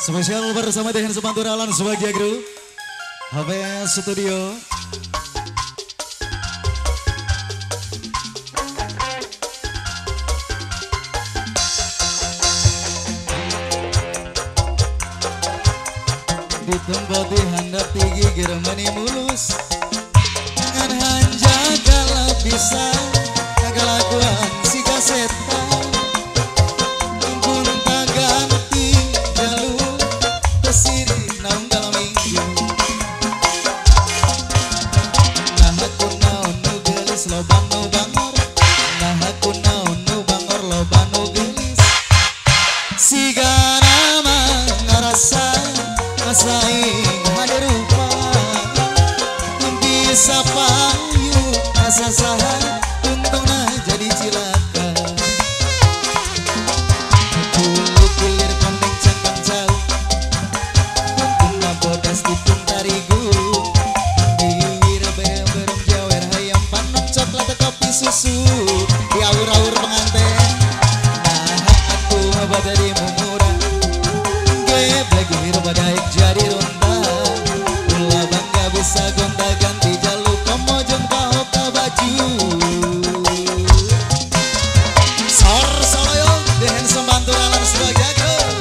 Spesial bersama dengan Semanturalan sebagai grup HBS Studio. Di tempat di handap tinggi germani mulus dengan hanja kalau bisa kagalakuan si kasetan pun tak ganti jalur pesiri naung dalam minggu nah aku naon nu gelis loban nu bangor nah aku naon nu bangor loban nu gelis si ganama ngarasa asaing ada rupa bisa payu asa saha untungna jadi cilaka bulu kulir kondeng cangkang jauh untungna bodas tipung tarigu diwir berem jawer hayam panem coklat kopi susu di aur-aur pengantin nah aku abada di mumurah geblek gumir badaik jadi ronda ulah bangga bisa gonta ganti jaluk komo jeung pahoka baju sor soloyo dehen Semanturalan sebagai grup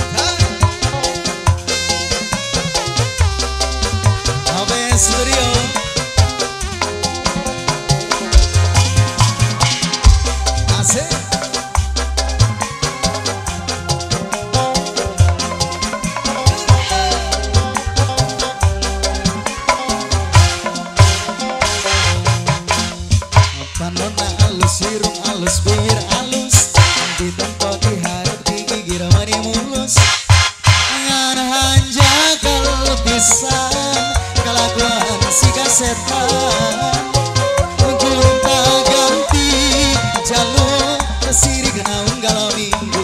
HBS Studio. Asik panona alus hirung alus bibir alus di tempat di harap tinggi giramani mulus ngan hanja kalau bisa kalakuan si kasetan gunta ganti jalur kesiri genaung galau minggu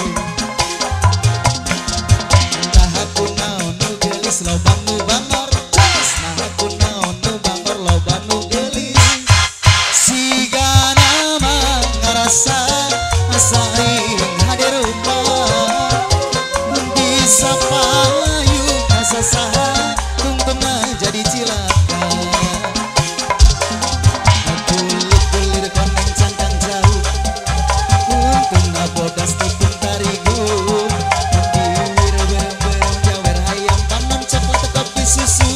nah aku naon nu gelis loban nu bangor nah aku naon nu bangor loban nu gelis si ganama ngarasa asaing hadir rupa bisa payu asa saha tungtungna jadi cilaka kulit-kulit koneng cangkang jauh untungna bodas tipung tarigu diwir berem jawer hayam panem coklat kopi susu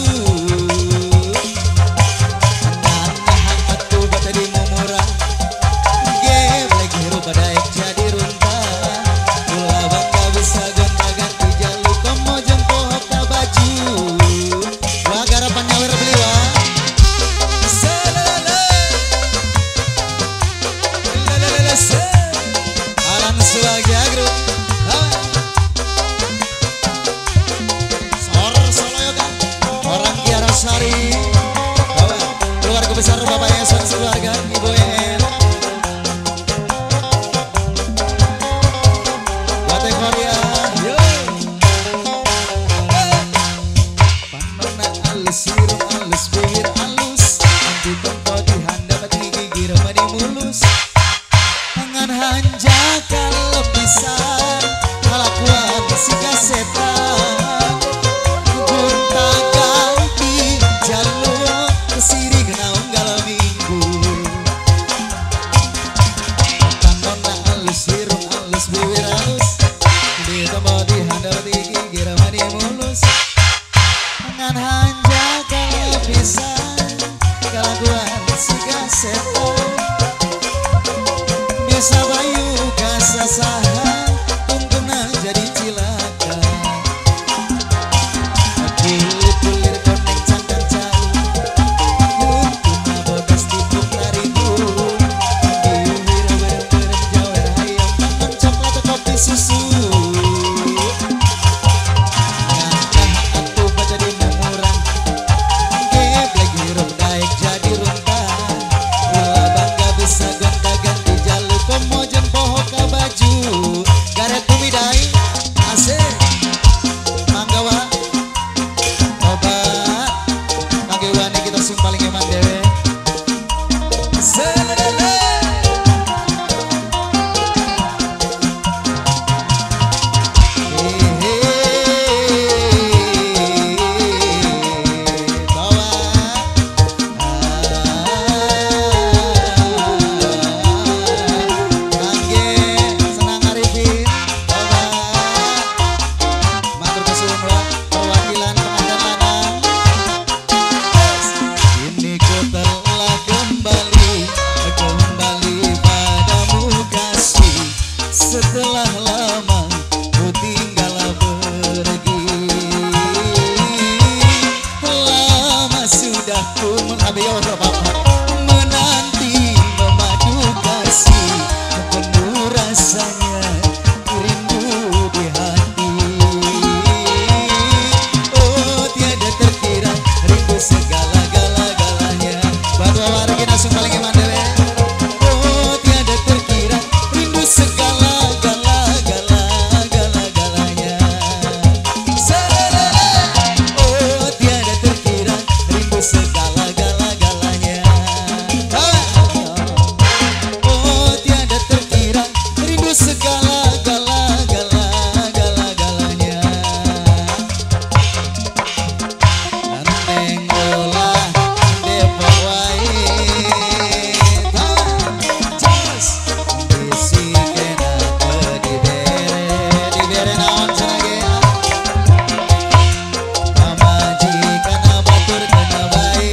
Sari, keluarga besar Bapak Yayasan Sekeluarga Ibu En, Batek Korea, panona alus hirung alus bibir alus, di tempat di handap tinggi giramani mulus, tangan hanja kalau bisa kalakuan si kasetan gunta ganti jalur kesiri genaung galau minggu panona alus hirung alus bibir alus di tempat di handap tinggi giramani mulus tangan hanja kalau bisa kalakuan si kasetan bisa bayu kasa saha tungtungna jadi cilaka kulit-kulir koneng cangkang jauh untungna bodas tipung tarigu diwir berem jawer hayam panem coklat kopi susu ngangkah atuh jadi mumurah geblek hirup daek jadi runta ulah bangga bisa gonta ganti jalur komo jeung pohoka baju setelah lama ku tinggal pergi. Lama sudah ku menanti memadu kasih, penuh rasanya rindu di hati. Oh tiada terkira rindu segala-galanya. Buat warga langsung paling iman dewe. Oh tiada terkira rindu segala-galanya. Oh tiada terkira rindu segala-galanya. Oh tiada terkira rindu segala-galanya. Anteng olah Depok wae. Jos bisikeun aku dibere naon cenah. Pamajikan batur kena bae.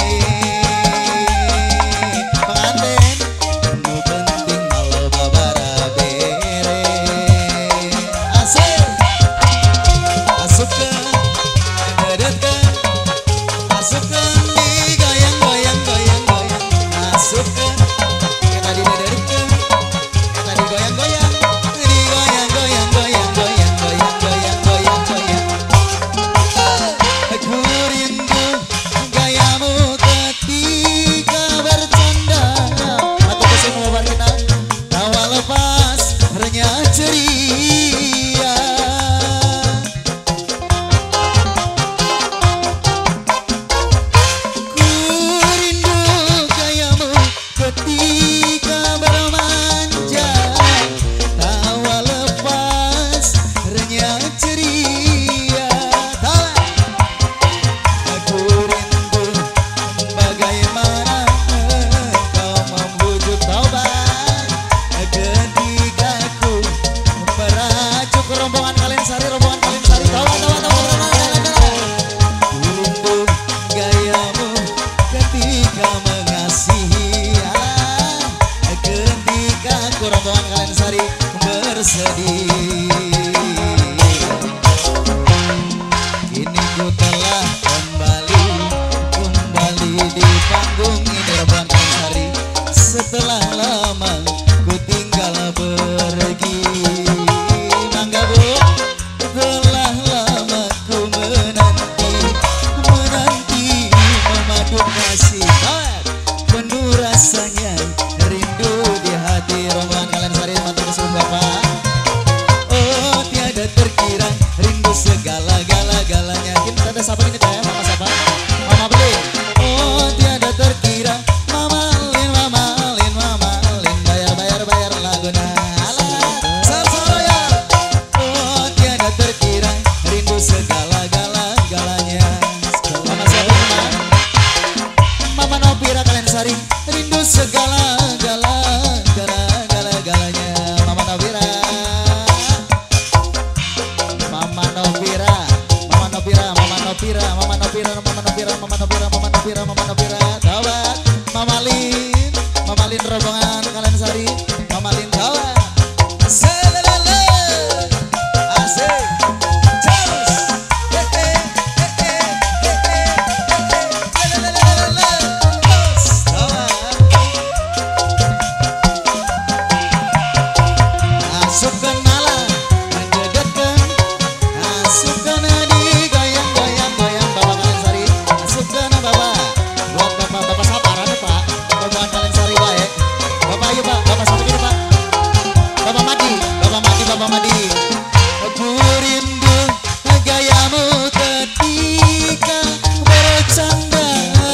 Pengantin nu penting malo babara bere. Asik masukkeun ngedetkeun, masukkeun di goyang-goyang. Masukkeun eta didederkeun, eta digoyang-goyang. Aku rindu gayamu ketika bercanda. Atau semua warga tawa lepas renyah ceria. Ku rindu gayamu ketika bermanja, tawa lepas renyah ceria. Aku rindu bagaimana kau membujuk taubat ketika ku meracuk rombongan kalian sari tawa. Ku rindu gayamu ketika mengasihi, ketika ku rombongan kalian sari bersedih. Kini ku telah kembali di panggung ini rombongan kalian sari. Setelah lama ku tinggal pergi. Mangga bu, telah lama ku menanti memadu kasih, penuh rasanya rindu di hati. Rombongan kalian sari matur kesuwun bapak. Oh tiada terkira rindu segala-galanya. Kita ada siapa ini teh? Mama siapa? Mama beli. Oh tiada terkira Mama Lin bayar laguna. Sarsoya. Oh tiada terkira rindu segala-galanya. Mama siapa ini? Mama Novira kalian sari rindu segala-galanya. Mama Novira. Tawat Mama Lin rombongan kalian sari. Mama Lin tawat. Selelele. Asik. Jos. Selelele. Jos. Tawat. Masukkeun malah ngedetkeun. Masukkeun di goyang-goyang bapak kalian sari. Masukkeun bapak. Buat bapak sabaran Pak. Rombongan kalian sari bae. Bapak ayo Pak, bapak sampai gini Pak. Bapak Madi. Aku rindu gayamu ketika bercanda,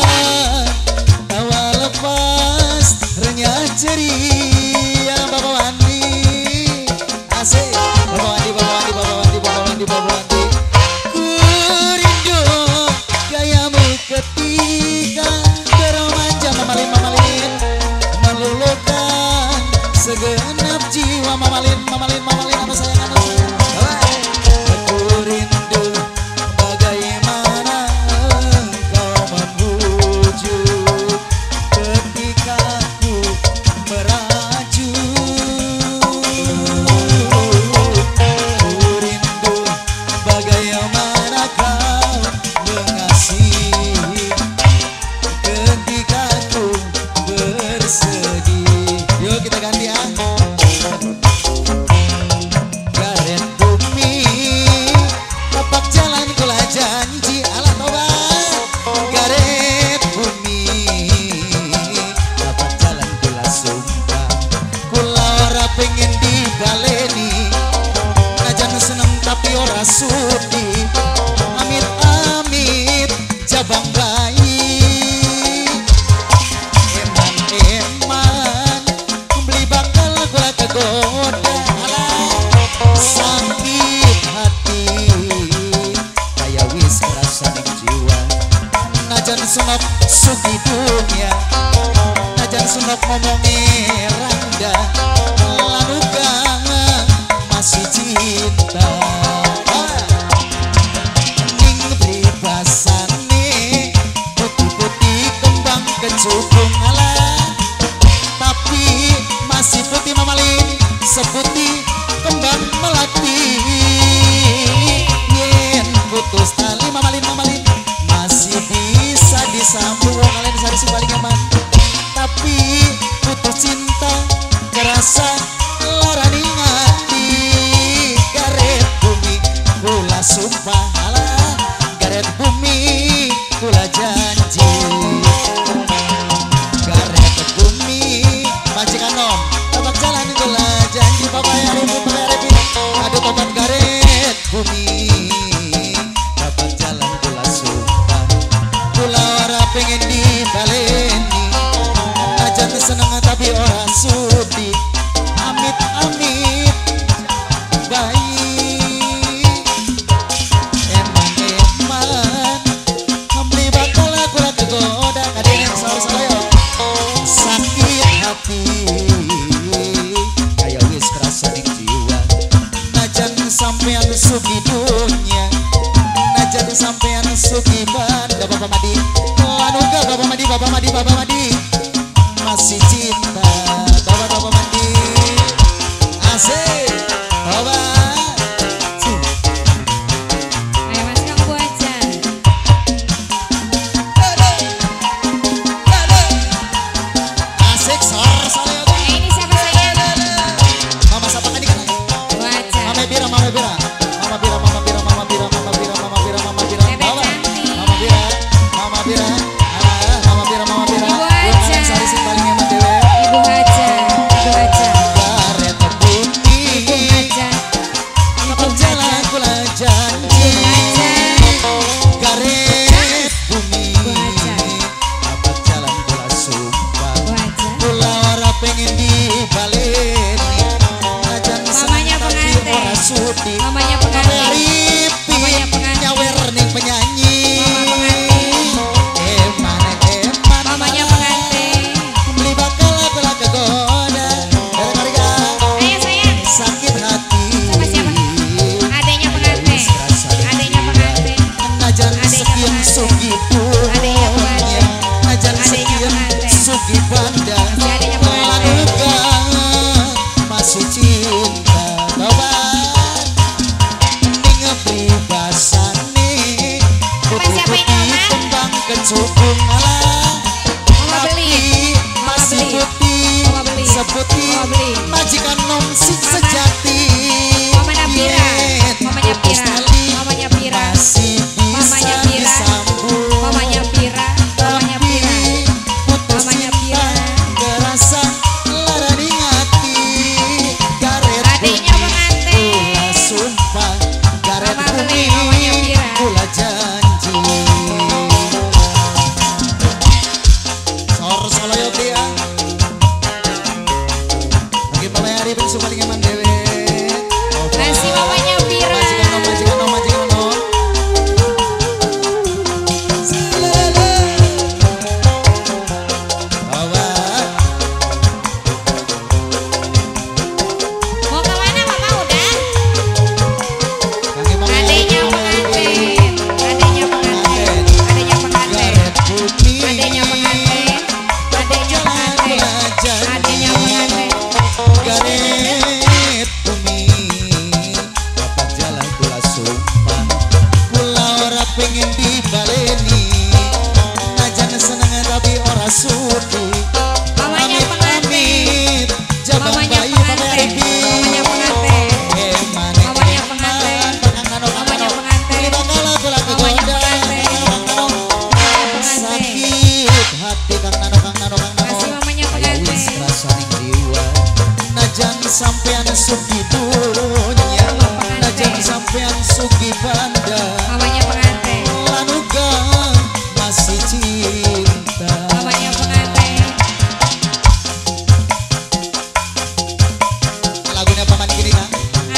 tawa lepas renyah ceria. Bapak Wandi. Asik. Bapak Wandi. Ku rindu gayamu ketika bermanja. Mama Lin meluluhkan segenap jiwa. Mama Lin anu sayang. Aku rindu bagaimana kau membujuk ketika ku meraju. baleni najan seneng tapi ora sudi amit-amit jabang bayi eman-eman beli bakal gula kegoda sakit hati kaya wis kerasa ning jiwa najan sunok sugi dunia najan sunok ngomongnya randa lanuga masih cinta ning pribasane putih-putih kembang kecubung alah tapi masih putih mamalin seputih kembang melati yen putus tali mamalin masih bisa disambung kalian bisa disimbalik aman tapi putus cinta kerasa larani hati garet bumi kula sumpah alah garet bumi kula janji garet bumi majikan nom tabak jalan kula janji bapak ya repit aduh tobat garet bumi tabak jalan kula sumpah kula ora pengen dibaleni aja seneng tapi ora sudi amit-amit bayi eman-eman beli bakal kula kegoda kadene salah-salah sakit hati kaya wis kerasa ning jiwa najan sampean sugi dunia najan sampean sugi banda Bapak Madi lanuga Bapak Madi masih cinta Bapak Madi asik Bapak Ayo Mas Kang aja. asik sor Ini siapa sayang? Mama siapa kan ikan Wajah. Mama Bira Bawa Bebek Mama Bira cantik. Mama Bira Ibu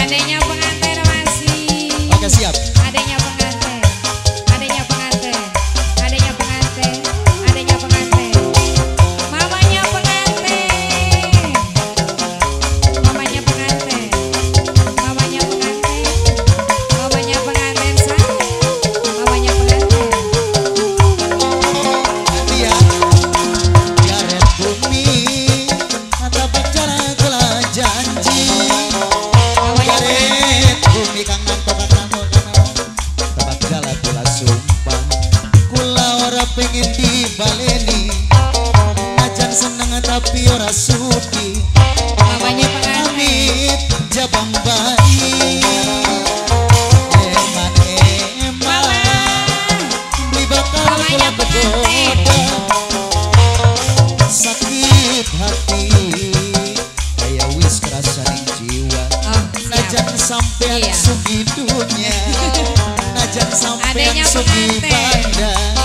Adanya pengantin masih. Oke siap. Adanya pengantin. Adanya pengantin. Adanya pengantin. Adanya pengantin. Mamanya pengantin. Mamanya pengantin. Mamanya pengantin. Mamanya pengantin sayang. Mamanya pengantin. Dia Garet bumi atau bicara kula janji. Garet bumi kangen kangen tempat jalan kula sumpah. Kula ora pengen dibaleni. Ajan seneng tapi ora sudi. Mamanya pengantin. Amit jabang bayi. Eman beli bakal kula begoda. Sakit hati kayak wis kerasaning jiwa. Oh, Najan siap. sampean Iya. sugi dunia. Najan sampean Adanya sugi pengantin. banda.